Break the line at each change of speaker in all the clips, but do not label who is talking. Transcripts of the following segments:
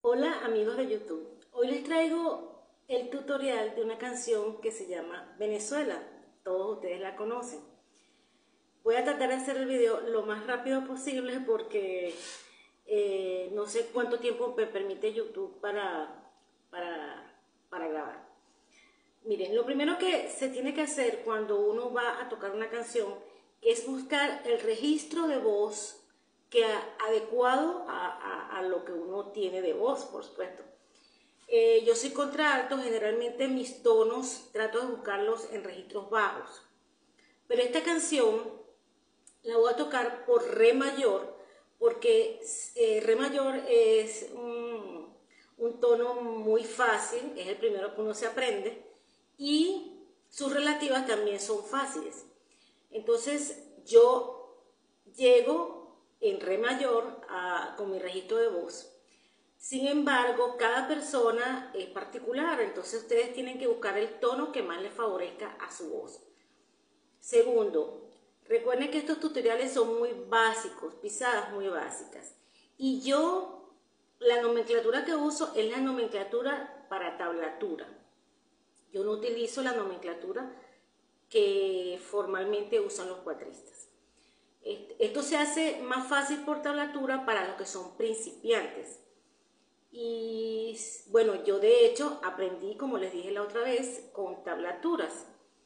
Hola amigos de YouTube, hoy les traigo el tutorial de una canción que se llama Venezuela. Todos ustedes la conocen. Voy a tratar de hacer el video lo más rápido posible porque no sé cuánto tiempo me permite YouTube para grabar. Miren, lo primero que se tiene que hacer cuando uno va a tocar una canción es buscar el registro de voz que adecuado a lo que uno tiene de voz, por supuesto. Yo soy contralto, generalmente mis tonos trato de buscarlos en registros bajos, pero esta canción la voy a tocar por re mayor, porque re mayor es un tono muy fácil, es el primero que uno se aprende, y sus relativas también son fáciles. Entonces yo llego en re mayor con mi registro de voz. Sin embargo, cada persona es particular, entonces ustedes tienen que buscar el tono que más les favorezca a su voz. Segundo, recuerden que estos tutoriales son muy básicos, pisadas muy básicas. Y yo, la nomenclatura que uso es la nomenclatura para tablatura. Yo no utilizo la nomenclatura que formalmente usan los cuatristas. Esto se hace más fácil por tablatura para los que son principiantes. Y bueno, yo de hecho aprendí, como les dije la otra vez, con tablaturas.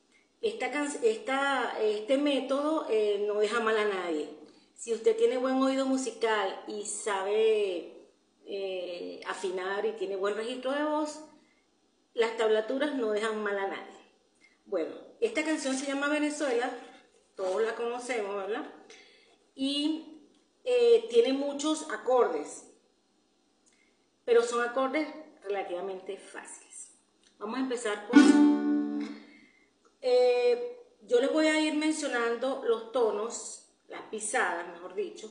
Este método no deja mal a nadie. Si usted tiene buen oído musical y sabe afinar y tiene buen registro de voz, las tablaturas no dejan mal a nadie. Bueno, esta canción se llama Venezuela, todos la conocemos, ¿verdad? Y tiene muchos acordes, pero son acordes relativamente fáciles. Vamos a empezar con... yo les voy a ir mencionando los tonos, las pisadas, mejor dicho,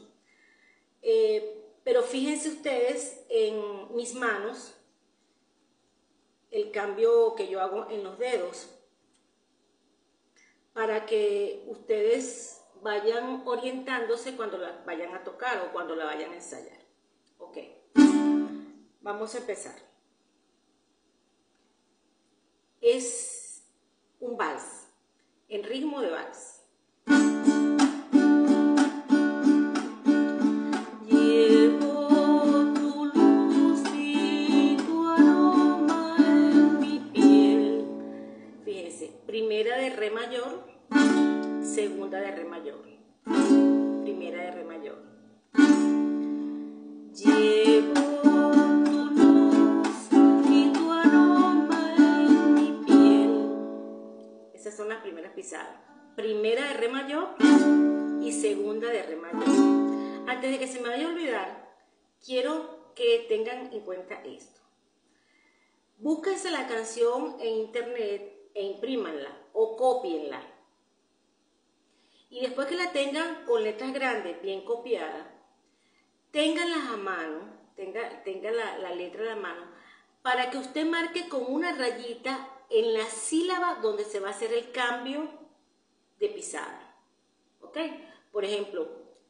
pero fíjense ustedes en mis manos, el cambio que yo hago en los dedos, para que ustedes vayan orientándose cuando la vayan a tocar o cuando la vayan a ensayar. Ok, vamos a empezar. Es un vals, en ritmo de vals. Llevo tu luz y tu aroma en mi piel. Fíjense, primera de re mayor, segunda de re mayor, primera de re mayor. Llevo tu luz y tu aroma en mi piel. Esas son las primeras pisadas. Primera de re mayor y segunda de re mayor. Antes de que se me vaya a olvidar, quiero que tengan en cuenta esto. Búsquense la canción en internet e imprímanla o cópienla. Y después que la tengan con letras grandes, bien copiadas, ténganlas a mano, tenga la letra a la mano, para que usted marque con una rayita en la sílaba donde se va a hacer el cambio de pisada. ¿Ok? Por ejemplo,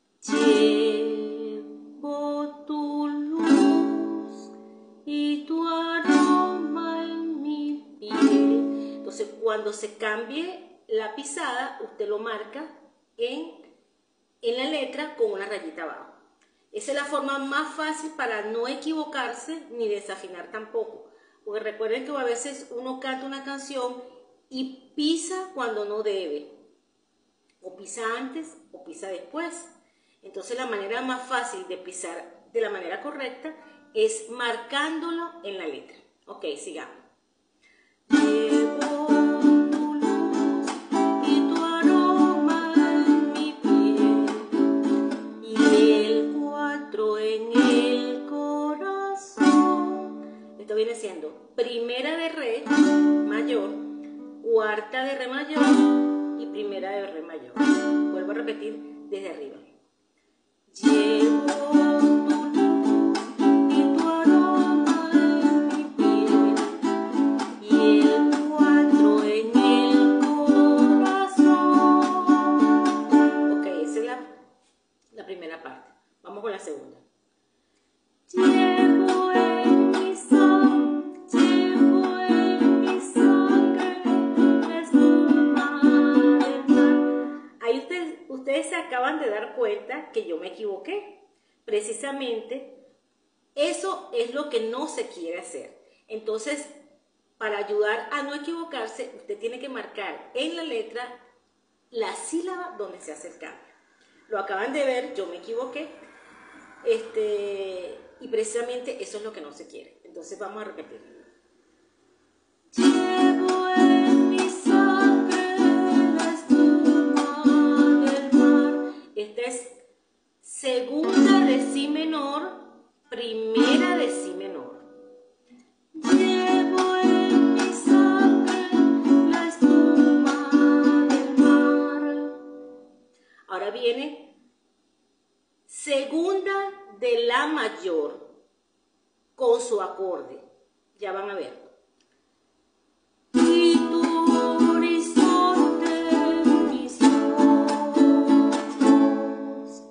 llevo tu luz y tu aroma en mi piel. Entonces, cuando se cambie la pisada, usted lo marca en la letra con una rayita abajo. Esa es la forma más fácil para no equivocarse ni desafinar tampoco. Porque recuerden que a veces uno canta una canción y pisa cuando no debe. O pisa antes o pisa después. Entonces la manera más fácil de pisar de la manera correcta es marcándolo en la letra. Ok, sigamos. Llevo tu luz y tu aroma en mi piel, y el 4 en el corazón. Esto viene siendo primera de re mayor, cuarta de re mayor y primera de re mayor. Vuelvo a repetir desde arriba. Llevo tu luz y tu aroma en mi piel, y el 4 en el corazón. Ok, esa es la primera parte. Vamos con la segunda. Llevo en equivoqué. Precisamente eso es lo que no se quiere hacer. Entonces, para ayudar a no equivocarse, usted tiene que marcar en la letra la sílaba donde se hace el cambio. Lo acaban de ver, yo me equivoqué, y precisamente eso es lo que no se quiere. Entonces vamos a repetir. Llevo en mi sangre la espuma del mar. Esta es segunda de si menor, primera de si menor. Llevo en mi sangre la espuma del mar. Ahora viene segunda de la mayor con su acorde. Ya van a ver. Y tu horizonte, mis ojos.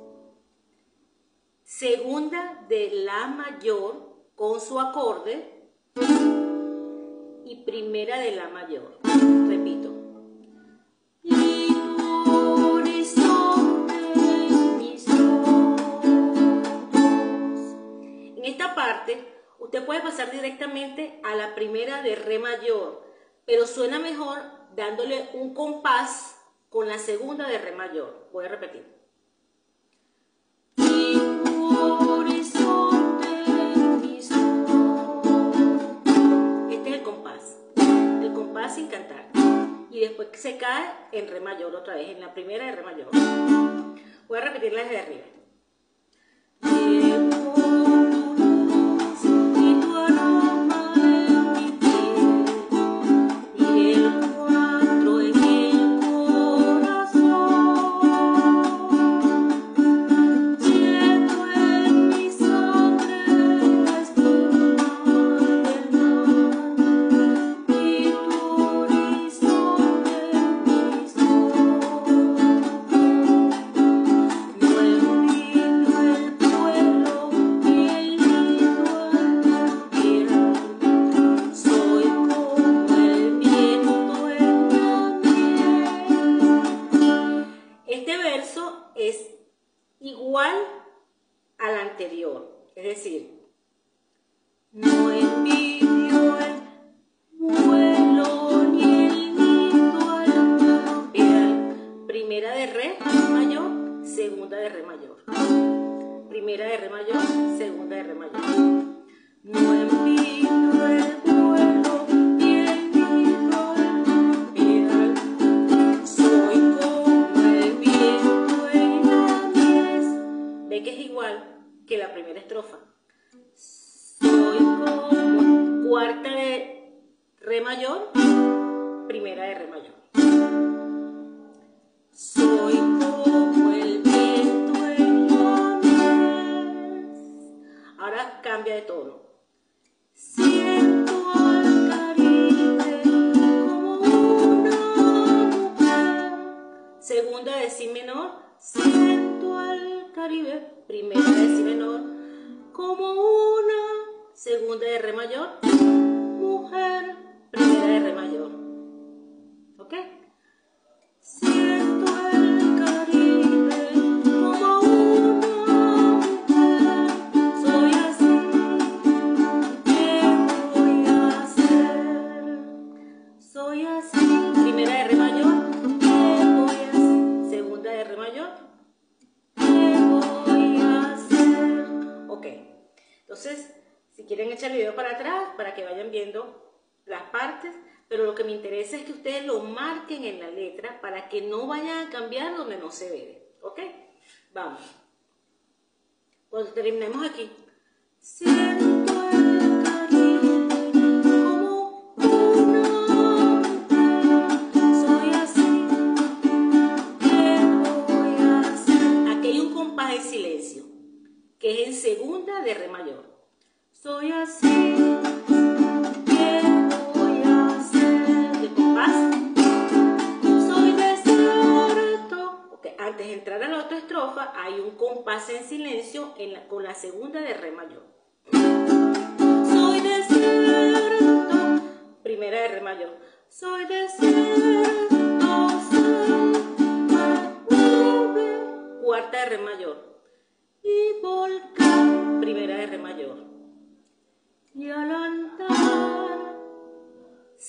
Segunda de la mayor con su acorde y primera de la mayor. Repito. Y tu horizonte, mis ojos. En esta parte, usted puede pasar directamente a la primera de re mayor, pero suena mejor dándole un compás con la segunda de re mayor. Voy a repetir. Y tu horizonte, mis ojos. Este es el compás sin cantar. Y después se cae en re mayor otra vez, en la primera de re mayor. Voy a repetirla desde arriba. Igual al anterior, es decir, no envidio el vuelo ni el nido al piel. Primera de re mayor, segunda de re mayor. Primera de re mayor, segunda de re mayor. No envidio el vuelo ni el nido al piel. Soy como el viento en la mies. Ve que es igual que la primera estrofa. Soy como cuarta de re mayor, primera de re mayor. Soy como el viento en la mies. Ahora cambia de tono. Siento al Caribe como una mujer. Segunda de si menor. Siento al Caribe, primera de si menor, como una, segunda de re mayor, mujer, primera de re mayor. ¿Ok? Siento el Caribe como una mujer. Soy así, ¿qué voy a hacer? Soy así, primera de re mayor, ¿qué voy a hacer? Segunda de re mayor, ¿qué voy a hacer? Ok, entonces, si quieren echar el video para atrás, para que vayan viendo las partes, pero lo que me interesa es que ustedes lo marquen en la letra para que no vayan a cambiar donde no se debe. ¿Ok? Vamos. Cuando terminemos aquí. Siento el Caribe como una mujer. Soy así. ¿Qué voy a hacer? Aquí hay un compás en silencio, que es en segunda de re mayor. Soy así. ¿Qué voy a hacer? De compás. Soy desierto. Okay. Antes de entrar a la otra estrofa, hay un compás en silencio con la segunda de re mayor. Soy desierto. Primera de re mayor. Soy desierto. Cuarta de re mayor.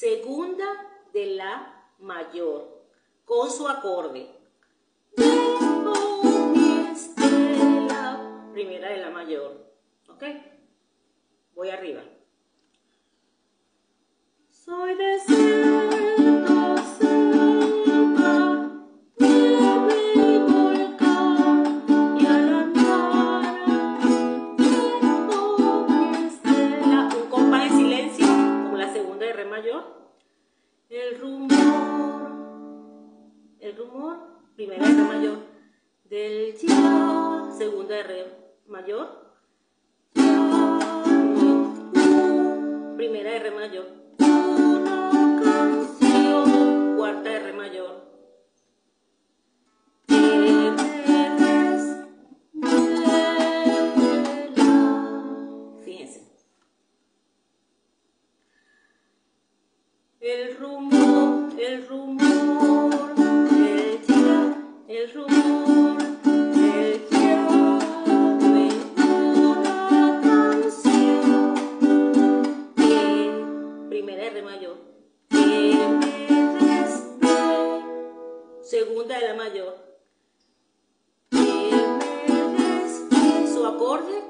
segunda de la mayor, con su acorde. La primera de la mayor. ¿Ok? Voy arriba. Soy desierto, selva, nieve y volcán, y al andar tengo mi estela. Un compás en silencio, como la segunda de re mayor. El rumor, primera de re mayor, del ya, segunda de re mayor, primera de re mayor. Una canción, cuarta de re mayor, que me desvela. Fíjense. El rumor, el rumor del ya, el rumor del llame, una canción, que, primera de re mayor, que me desvela, segunda de la mayor, que me desvela, su acorde,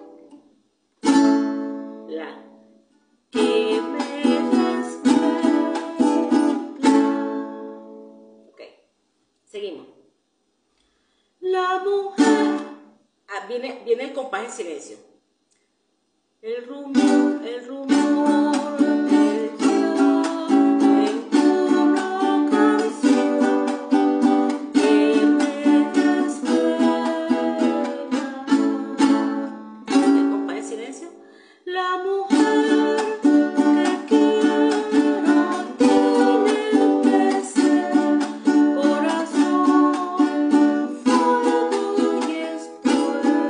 la, que me seguimos. La mujer. Viene el compás en silencio. El rumor del llame, una canción que me desvela. El compás en silencio. La mujer que quiera tiene que ser corazón, fuego y espuela,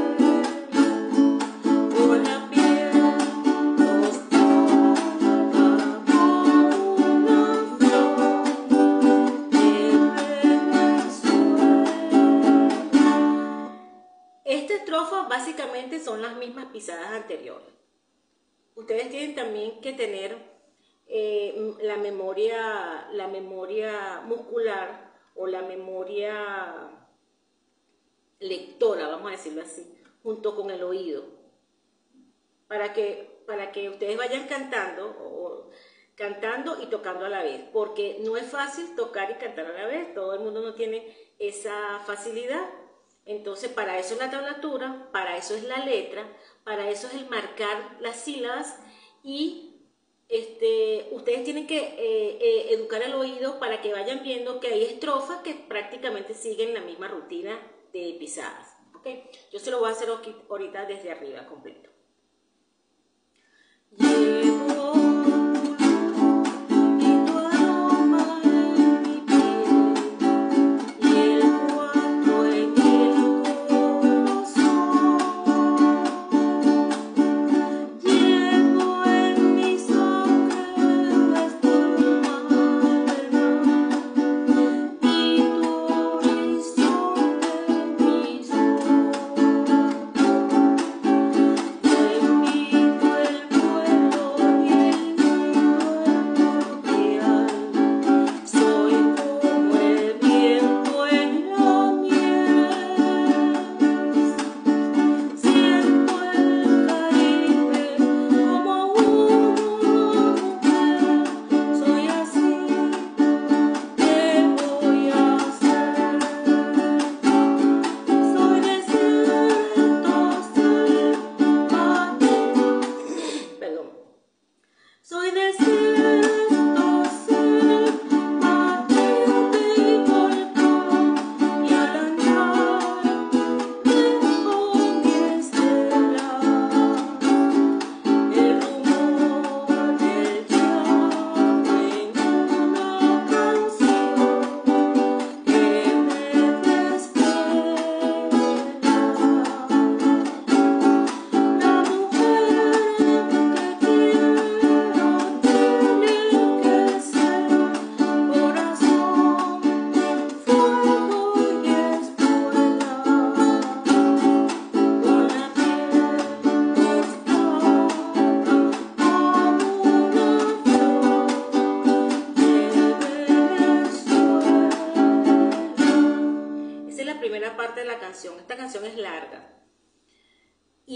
por la piel tostada como una flor de Venezuela. Esta estrofa básicamente son las mismas pisadas anteriores. Ustedes tienen también que tener la memoria muscular o la memoria lectora, vamos a decirlo así, junto con el oído, para que ustedes vayan cantando y tocando a la vez, porque no es fácil tocar y cantar a la vez, todo el mundo no tiene esa facilidad. Entonces, para eso es la tablatura, para eso es la letra, para eso es el marcar las sílabas y ustedes tienen que educar el oído para que vayan viendo que hay estrofas que prácticamente siguen la misma rutina de pisadas. ¿Okay? Yo se lo voy a hacer ahorita desde arriba completo. Llevo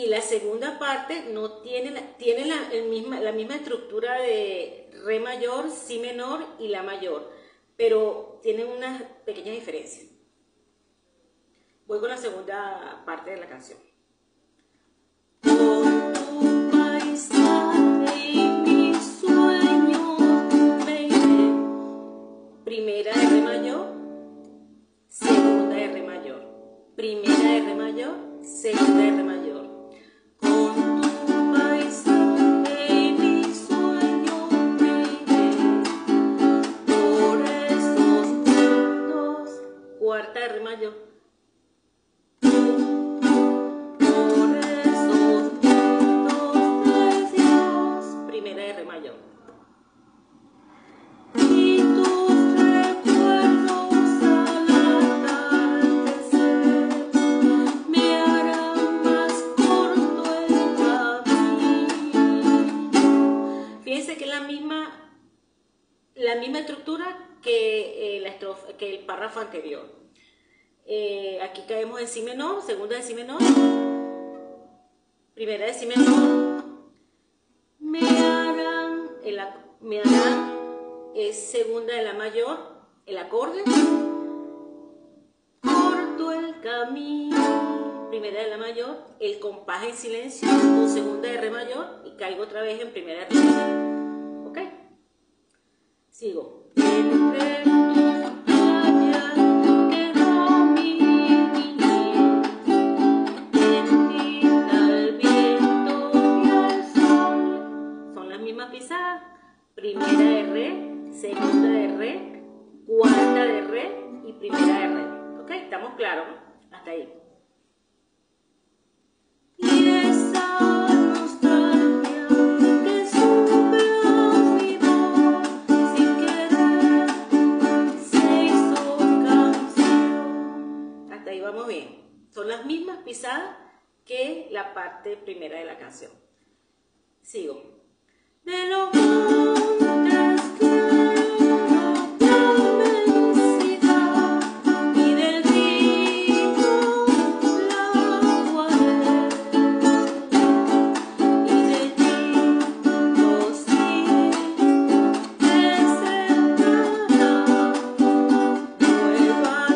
la segunda parte no tiene, la misma estructura de re mayor, si menor y la mayor, pero tienen unas pequeñas diferencias. Voy con la segunda parte de la canción. Con tu paisaje y mi sueño me iré. Primera de re mayor, segunda de re mayor. Primera de re mayor, segunda de re mayor. Con tu paisaje y mi sueño me iré. Por estos mundos, cuarta de re mayor. Por esos mundos de Dios, primera de re mayor. Y tus recuerdos al atardecer me harán más corto el camino. Fíjense que es la misma estructura que el párrafo anterior. Aquí caemos en si menor, segunda de si menor, primera de si menor, me harán es segunda de la mayor, el acorde, corto el camino, primera de la mayor, el compás en silencio, con segunda de re mayor y caigo otra vez en primera de re mayor. ¿Ok? Sigo. Entre tus playas quedó mi niñez, tendida al viento y al sol. Son las mismas pisadas. Primera de re, segunda de re, cuarta de re y primera de re. ¿Ok? ¿Estamos claros? Hasta ahí. Y esa nostalgia que sube a mi voz sin querer se hizo canción. Hasta ahí vamos bien. Son las mismas pisadas que la parte primera de la canción. Sigo. De los montes quiero la inmensidad y del río la agua y de ti los desentrañarán nuevas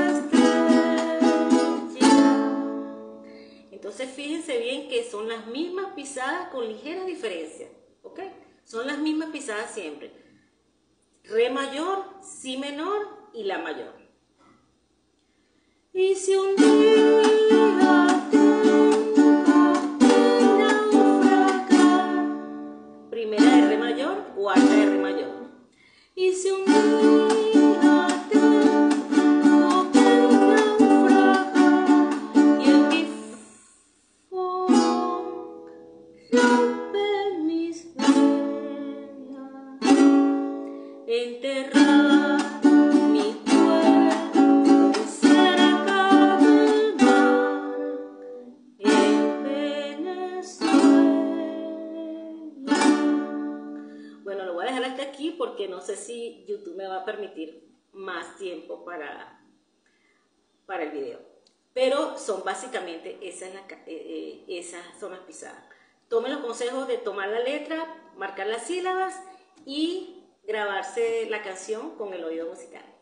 estrellas. Entonces fíjense bien que son las mismas pisadas con ligeras diferencias. ¿Ok? Son las mismas pisadas siempre. Re mayor, si menor y la mayor. Y si un día tengo que naufragar, primera de re mayor, cuarta de re mayor. Y si un día tengo que naufragar y el tifón rompe mis velas, enterrar mi cuerpo cerca del mar en Venezuela. Bueno, lo voy a dejar hasta aquí porque no sé si YouTube me va a permitir más tiempo para el video. Pero son básicamente esas son las pisadas. Tomen los consejos de tomar la letra, marcar las sílabas y grabarse la canción con el oído musical.